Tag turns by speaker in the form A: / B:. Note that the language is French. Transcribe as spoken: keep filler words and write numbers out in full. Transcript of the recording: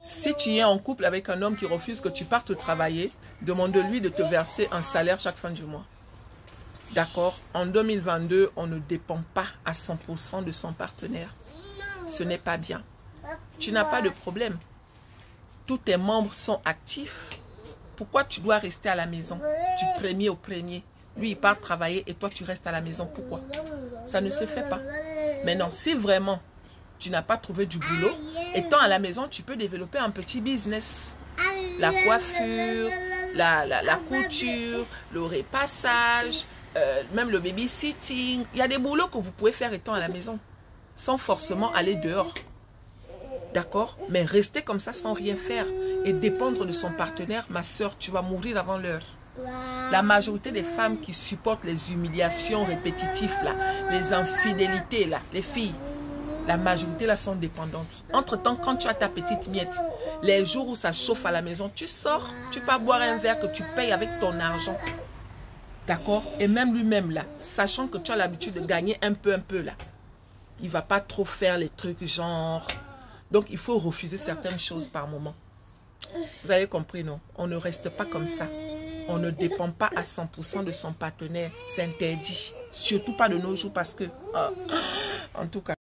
A: Si tu es en couple avec un homme qui refuse que tu partes travailler, demande-lui de te verser un salaire chaque fin du mois. D'accord? En deux mille vingt-deux, on ne dépend pas à cent pour cent de son partenaire. Ce n'est pas bien. Tu n'as pas de problème. Tous tes membres sont actifs. Pourquoi tu dois rester à la maison du premier au premier? Lui, il part travailler et toi, tu restes à la maison. Pourquoi? Ça ne se fait pas. Maintenant, si vraiment tu n'as pas trouvé du boulot, étant à la maison, tu peux développer un petit business. La coiffure, la, la, la couture, le repassage, euh, même le babysitting. Il y a des boulots que vous pouvez faire étant à la maison, sans forcément aller dehors. D'accord? Mais rester comme ça sans rien faire et dépendre de son partenaire, ma soeur, tu vas mourir avant l'heure. La majorité des femmes qui supportent les humiliations répétitives, là, les infidélités, là, les filles, la majorité là sont dépendantes. Entre-temps, quand tu as ta petite miette, les jours où ça chauffe à la maison, tu sors, tu vas boire un verre que tu payes avec ton argent. D'accord? Et même lui-même là, sachant que tu as l'habitude de gagner un peu, un peu là, il ne va pas trop faire les trucs genre... Donc, il faut refuser certaines choses par moment. Vous avez compris, non? On ne reste pas comme ça. On ne dépend pas à cent pour cent de son partenaire. C'est interdit. Surtout pas de nos jours parce que... Oh, en tout cas...